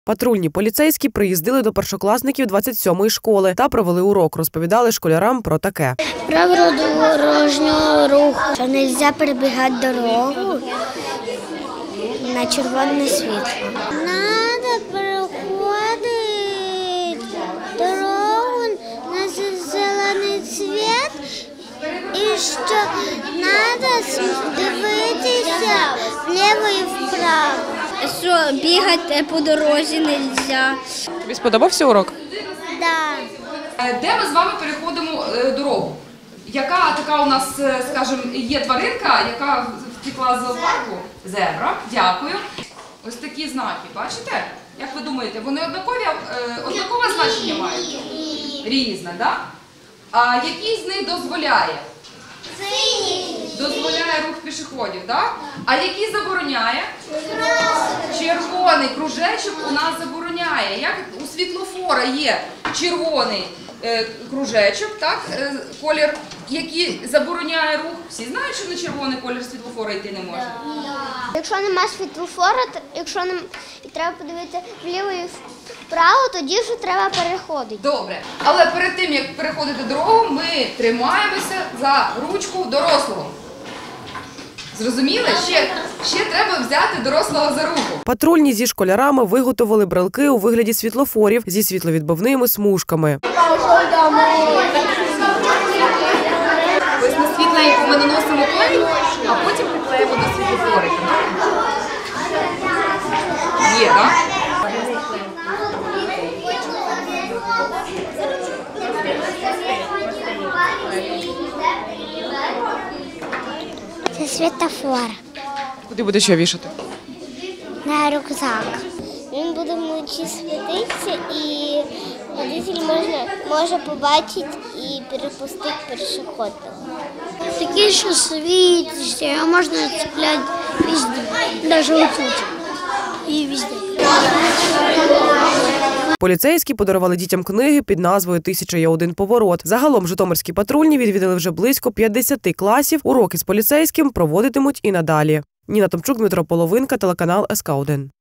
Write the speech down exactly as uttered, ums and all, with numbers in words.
Патрульні поліцейські приїздили до першокласників двадцять сьомої школи та провели урок. Розповідали школярам про таке. Правила дорожнього руху, що не можна перебігати дорогу на червоне світло. Треба переходити дорогу на зелений світ і що треба дивитися вліво і вправо. Що бігати по дорозі не можна. Тобі сподобався урок? Так. Де ми з вами переходимо дорогу? Яка така у нас, скажімо, є тваринка, яка втекла з зоопарку? Зебра, дякую. Ось такі знаки, бачите? Як ви думаєте, вони однакові, однакове значення мають? Різне, так? А який з них дозволяє? Дозволяє рух пішоходів, так? А який забороняє? Червоний кружечок у нас забороняє. Як у світлофора є червоний е, кружечок, так, е, колір, який забороняє рух. Всі знають, що на червоний колір світлофора йти не можна? Якщо немає світлофора, якщо не і треба подивитися вліво і вправо, тоді вже треба переходити. Добре. Але перед тим, як переходити дорогу, ми тримаємося за ручку дорослого. Зрозуміли? Ще, ще треба взяти дорослого за руку. Патрульні зі школярами виготовили брелки у вигляді світлофорів зі світловідбивними смужками. Ось на світло ми наносимо клей, а потім приклеїмо до світлофорика. Є, так? Це світлофор. Куди будеш його вішати? На рюкзак. Він буде вночі світитися і водитель можна, може побачити і перепустити пішоходного. Такі, що світиться, його можна цепляти везде, навіть отут і везде. Поліцейські подарували дітям книги під назвою «Тисяча і один поворот». Загалом житомирські патрульні відвідали вже близько п'ятдесят класів. Уроки з поліцейським проводитимуть і надалі. Ніна Томчук, Дмитро Половинка, телеканал ес ка один.